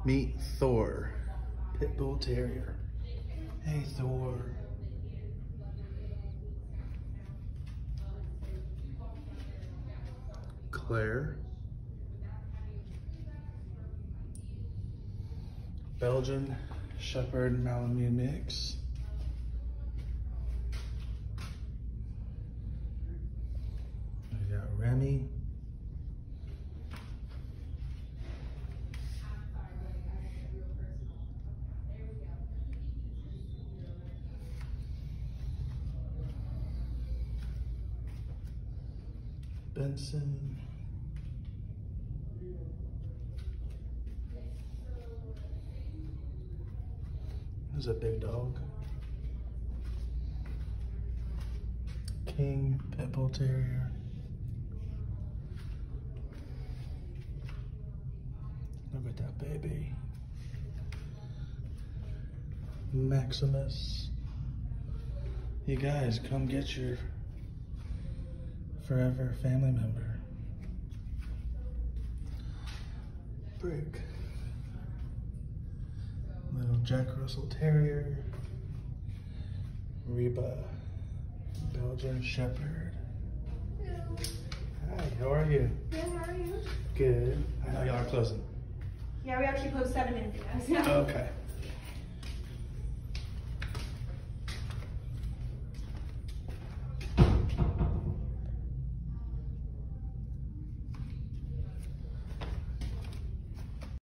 Meet Thor, Pit Bull Terrier. Hey, Thor. Claire. Belgian Shepherd Malamute mix. We got Remy. Benson. There's a big dog. King Pit Bull Terrier. Look at that baby. Maximus. You guys, come get your forever family member. Brick. Little Jack Russell Terrier. Reba. Belgian Shepherd. Hello. Hi, how are you? Good, how are you? Good. I know y'all are closing. Yeah, we actually closed 7 minutes ago. So. Okay.